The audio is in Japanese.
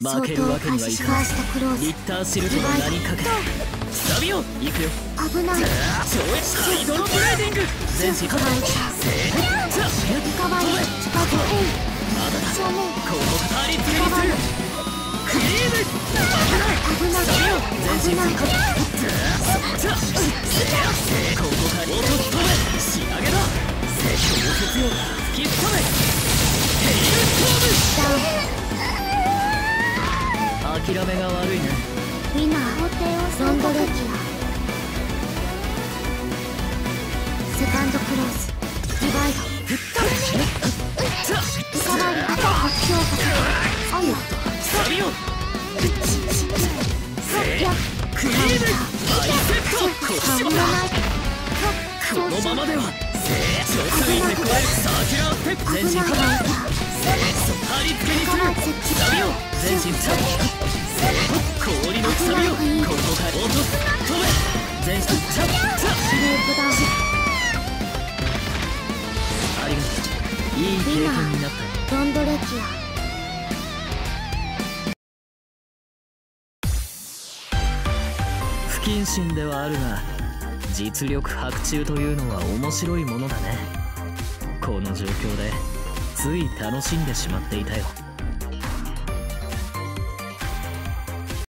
負けるわけにはいかない。リッターシルトの名にかけてサビオ行くよ。 危ない。 超越サイドのブレーディング全身かわいい。かわいい。近くへ。 まだだ。 正面。 ここタリつけにする。クリーム危ない。 サビオ全身危ない。 ここから落とし止め仕上げだ。強烈よ突き止めヘイルストーム。諦めが悪いね。 ウィナーロンドレキアセカンドクローズディバイドリカバリーあと発表かアンナサビオクリームバイセットこっちもだ。このままでは超水で超えるサーキュラーステップ全身カバー貼り付けにするサビオ全身チャッ氷のくさびをここから落とす飛べ全身チャッチャッループダウンありがとう。いい経験になった。 ロンドレキア不謹慎ではあるが実力伯仲というのは面白いものだね。この状況でつい楽しんでしまっていたよ。